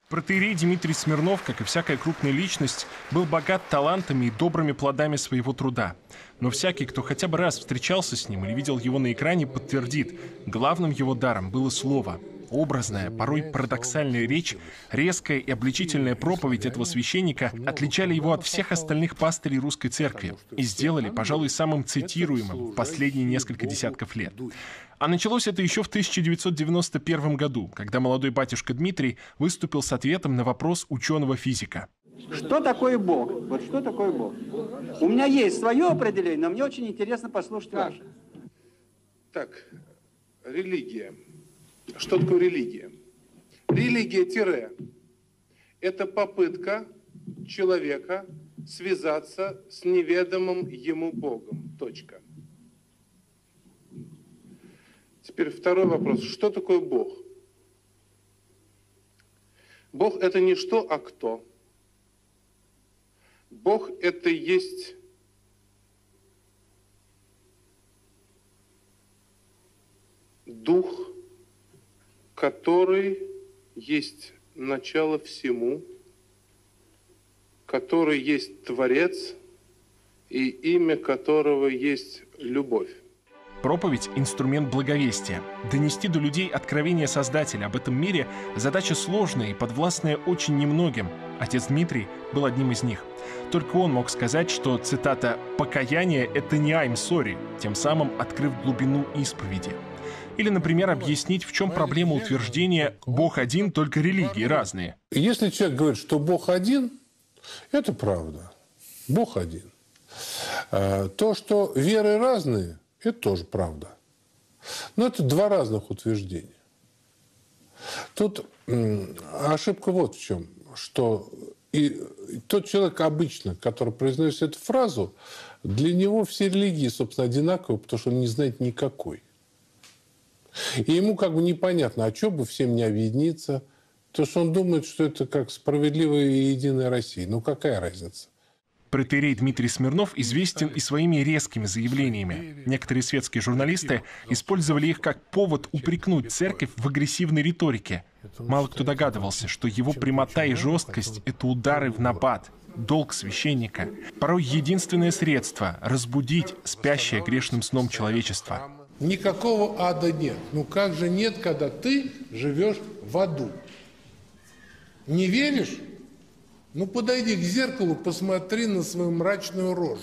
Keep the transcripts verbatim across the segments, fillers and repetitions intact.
Протоиерей Дмитрий Смирнов, как и всякая крупная личность, был богат талантами и добрыми плодами своего труда. Но всякий, кто хотя бы раз встречался с ним или видел его на экране, подтвердит, главным его даром было слово. Образная, порой парадоксальная речь, резкая и обличительная проповедь этого священника отличали его от всех остальных пастырей русской церкви и сделали, пожалуй, самым цитируемым в последние несколько десятков лет. А началось это еще в тысяча девятьсот девяносто первом году, когда молодой батюшка Дмитрий выступил с ответом на вопрос ученого-физика. Что такое Бог? Вот что такое Бог? У меня есть свое определение, но мне очень интересно послушать ваше. Так, религия. Что такое религия? Религия – это попытка человека связаться с неведомым ему Богом. Точка. Теперь второй вопрос. Что такое Бог? Бог – это не что, а кто. Бог – это есть Дух, который есть начало всему, который есть Творец и имя которого есть любовь. Проповедь – инструмент благовестия. Донести до людей откровение Создателя об этом мире – задача сложная и подвластная очень немногим. Отец Дмитрий был одним из них. Только он мог сказать, что, цитата, «покаяние – это не I'm sorry», тем самым открыв глубину исповеди. Или, например, объяснить, в чем проблема утверждения «Бог один, только религии разные». Если человек говорит, что Бог один, это правда. Бог один. То, что веры разные, это тоже правда. Но это два разных утверждения. Тут ошибка вот в чем, что и тот человек обычно, который произносит эту фразу, для него все религии, собственно, одинаковые, потому что он не знает никакой. И ему как бы непонятно, а что бы всем не объединиться, потому что он думает, что это как справедливая и единая Россия. Ну какая разница? Протоиерей Дмитрий Смирнов известен и своими резкими заявлениями. Некоторые светские журналисты использовали их как повод упрекнуть церковь в агрессивной риторике. Мало кто догадывался, что его прямота и жесткость – это удары в набат, долг священника. Порой единственное средство – разбудить спящее грешным сном человечество. Никакого ада нет. Ну как же нет, когда ты живешь в аду? Не веришь? Ну подойди к зеркалу, посмотри на свою мрачную рожу.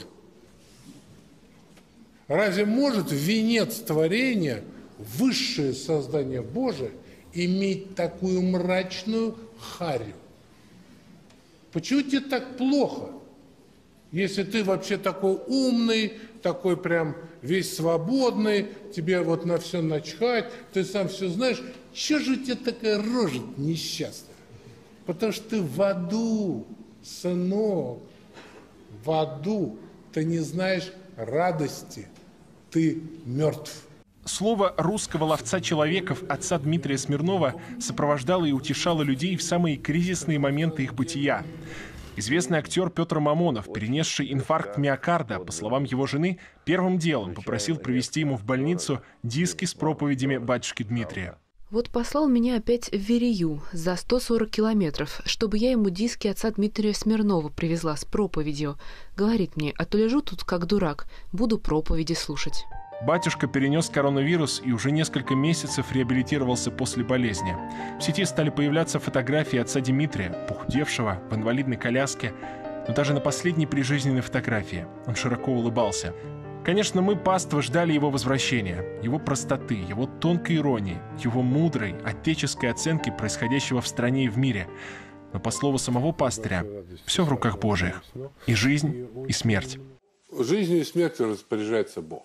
Разве может венец творения, высшее создание Божие, иметь такую мрачную харю? Почему тебе так плохо, если ты вообще такой умный, такой прям весь свободный, тебе вот на все начхать, ты сам все знаешь, чего же у тебя такая рожа несчастная? Потому что ты в аду, сынок, в аду, ты не знаешь радости, ты мертв. Слово русского ловца-человеков отца Дмитрия Смирнова сопровождало и утешало людей в самые кризисные моменты их бытия. Известный актер Петр Мамонов, перенесший инфаркт миокарда, по словам его жены, первым делом попросил привезти ему в больницу диски с проповедями батюшки Дмитрия. Вот послал меня опять в Верею за сто сорок километров, чтобы я ему диски отца Дмитрия Смирнова привезла с проповедью. Говорит мне, а то лежу тут как дурак, буду проповеди слушать. Батюшка перенес коронавирус и уже несколько месяцев реабилитировался после болезни. В сети стали появляться фотографии отца Дмитрия, похудевшего, в инвалидной коляске. Но даже на последней прижизненной фотографии он широко улыбался. Конечно, мы, паства, ждали его возвращения, его простоты, его тонкой иронии, его мудрой, отеческой оценки происходящего в стране и в мире. Но, по слову самого пастыря, все в руках Божьих. И жизнь, и смерть. Жизнью и смертью распоряжается Бог.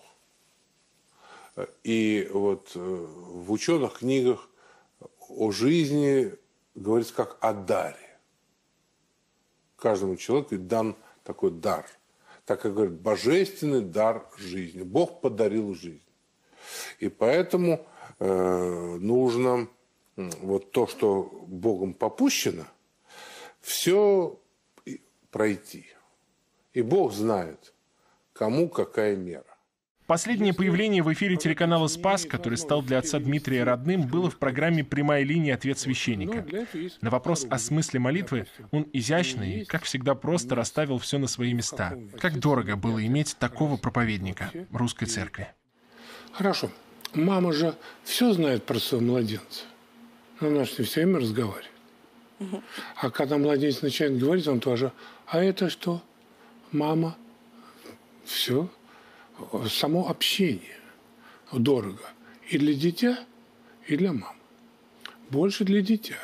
И вот в ученых книгах о жизни говорится как о даре. Каждому человеку дан такой дар. Так как говорят, божественный дар жизни. Бог подарил жизнь. И поэтому э, нужно вот то, что Богом попущено, все пройти. И Бог знает, кому какая мера. Последнее появление в эфире телеканала «Спас», который стал для отца Дмитрия родным, было в программе «Прямая линия. Ответ священника». На вопрос о смысле молитвы он изящно и, как всегда, просто расставил все на свои места. Как дорого было иметь такого проповедника русской церкви. Хорошо. Мама же все знает про своего младенца. Но она же не все время разговаривает. А когда младенец начинает говорить, он тоже: а это что? Мама. Все. Само общение дорого. И для дитя, и для мамы. Больше для дитя.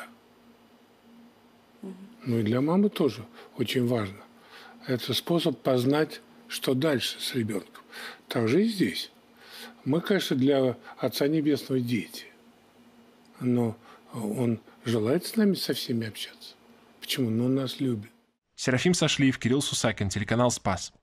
Ну и для мамы тоже очень важно. Это способ познать, что дальше с ребенком. Так же и здесь. Мы, конечно, для Отца Небесного дети. Но Он желает с нами со всеми общаться. Почему? Но Он нас любит. Серафим Сашлиев, Кирилл Сусакин, телеканал «Спас».